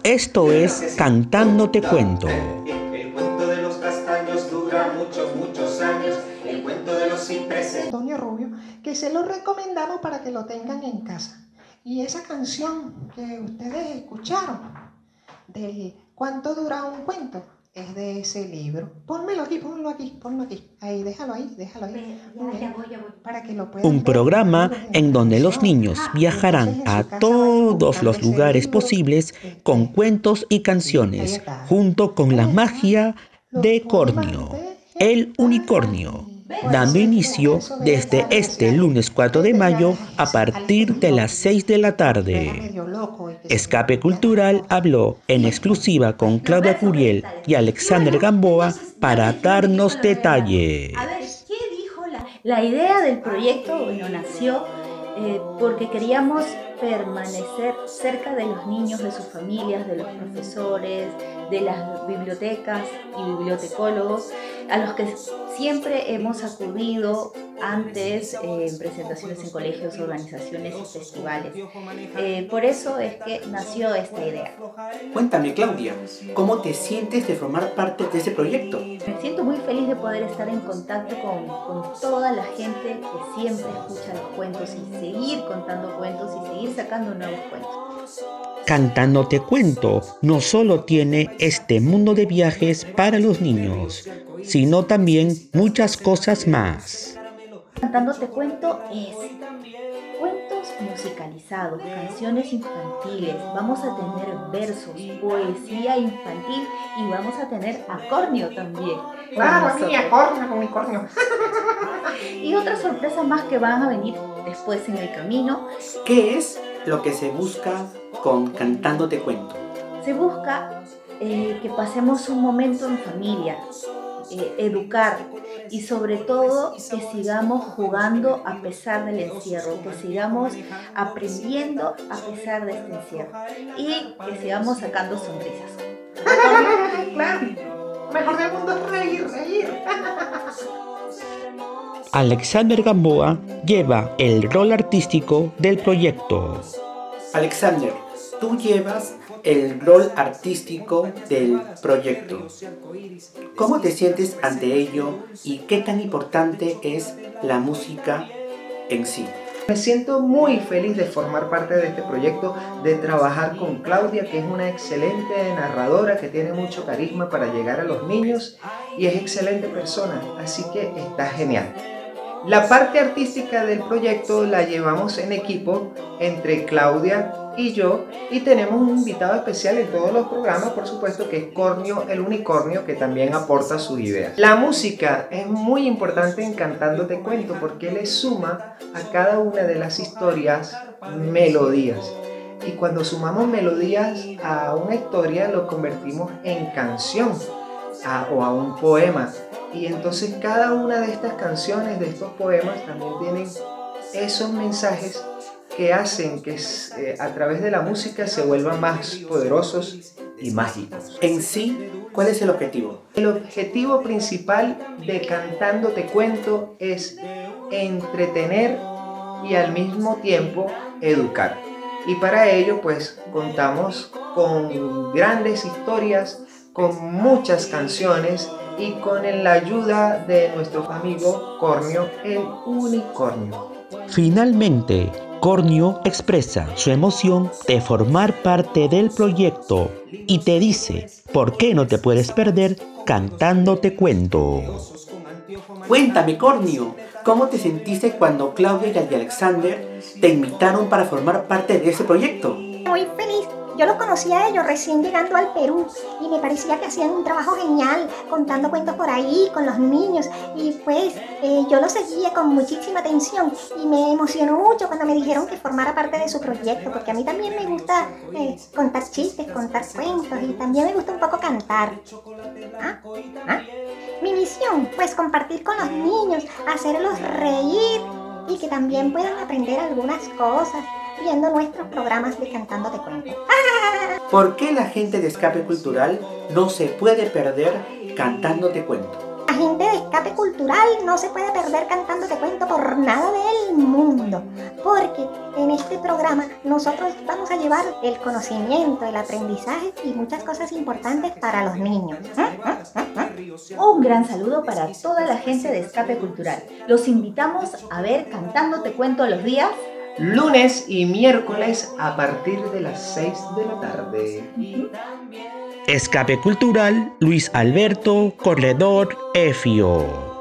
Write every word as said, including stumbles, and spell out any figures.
Esto es Cantando Te Cuento. El cuento de los castaños dura muchos, muchos años. El cuento de los cipreses. Antonio Rubio, que se lo recomendamos para que lo tengan en casa. Y esa canción que ustedes escucharon, del ¿Cuánto dura un cuento?, es de ese libro. Pónmelo aquí, pónmelo aquí, pónmelo aquí. Ahí, déjalo ahí, déjalo ahí. Ya, ya voy, ya voy. Para que lo puedan Un ver. programa en donde los niños viajarán a todos los lugares posibles con cuentos y canciones, junto con la magia de Cornio, el unicornio, dando inicio desde este lunes cuatro de mayo a partir de las seis de la tarde. Escape Cultural habló en exclusiva con Claudia Curiel y Alexander Gamboa para darnos detalles. A ver, ¿qué dijo la, la idea del proyecto? Bueno, nació eh, porque queríamos permanecer cerca de los niños, de sus familias, de los profesores, de las bibliotecas y bibliotecólogos, a los que siempre hemos acudido antes eh, en presentaciones en colegios, organizaciones y festivales. Eh, por eso es que nació esta idea. Cuéntame, Claudia, ¿cómo te sientes de formar parte de ese proyecto? Me siento muy feliz de poder estar en contacto con, con toda la gente que siempre escucha los cuentos y seguir contando cuentos y seguir sacando nuevos cuentos. Cantando Te Cuento no solo tiene este mundo de viajes para los niños, sino también muchas cosas más. Cantando Te Cuento es cuentos musicalizados, canciones infantiles, vamos a tener versos, poesía infantil y vamos a tener a Cornio también. Claro, aquí a Cornio, unicornio. Y otras sorpresas más que van a venir después en el camino. ¿Qué es lo que se busca con Cantando Te Cuento? Se busca eh, que pasemos un momento en familia, eh, educar y sobre todo que sigamos jugando a pesar del encierro, que sigamos aprendiendo a pesar de este encierro y que sigamos sacando sonrisas. Claro, mejor del mundo es reír, reír. Alexander Gamboa lleva el rol artístico del proyecto. Alexander, tú llevas el rol artístico del proyecto. ¿Cómo te sientes ante ello y qué tan importante es la música en sí? Me siento muy feliz de formar parte de este proyecto, de trabajar con Claudia, que es una excelente narradora, que tiene mucho carisma para llegar a los niños y es excelente persona, así que está genial. La parte artística del proyecto la llevamos en equipo entre Claudia y yo, y tenemos un invitado especial en todos los programas, por supuesto, que es Cornio el unicornio, que también aporta sus ideas. La música es muy importante en Cantando Te Cuento porque le suma a cada una de las historias melodías. Y cuando sumamos melodías a una historia, lo convertimos en canción a, o a un poema. Y entonces cada una de estas canciones, de estos poemas, también tienen esos mensajes que hacen que eh, a través de la música se vuelvan más poderosos y mágicos. En sí, ¿cuál es el objetivo? El objetivo principal de Cantando Te Cuento es entretener y al mismo tiempo educar. Y para ello pues contamos con grandes historias, con muchas canciones y con la ayuda de nuestro amigo Cornio el unicornio. Finalmente, Cornio expresa su emoción de formar parte del proyecto y te dice por qué no te puedes perder Cantando Te Cuento. Cuéntame, Cornio, ¿cómo te sentiste cuando Claudia y Alexander te invitaron para formar parte de ese proyecto? Muy feliz. Yo los conocí a ellos recién llegando al Perú y me parecía que hacían un trabajo genial contando cuentos por ahí con los niños y pues eh, yo los seguía con muchísima atención y me emocionó mucho cuando me dijeron que formara parte de su proyecto porque a mí también me gusta eh, contar chistes, contar cuentos y también me gusta un poco cantar. ¿Ah? ¿Ah? Mi misión, pues compartir con los niños, hacerlos reír y que también puedan aprender algunas cosas viendo nuestros programas de Cantando Te Cuento. ¿Por qué la gente de Escape Cultural no se puede perder Cantando Te Cuento? La gente de Escape Cultural no se puede perder Cantándote Cuento por nada del mundo, porque en este programa nosotros vamos a llevar el conocimiento, el aprendizaje y muchas cosas importantes para los niños. Un gran saludo para toda la gente de Escape Cultural. Los invitamos a ver Cantándote Cuento los días lunes y miércoles a partir de las seis de la tarde. Escape Cultural, Luis Alberto Corredor Efio.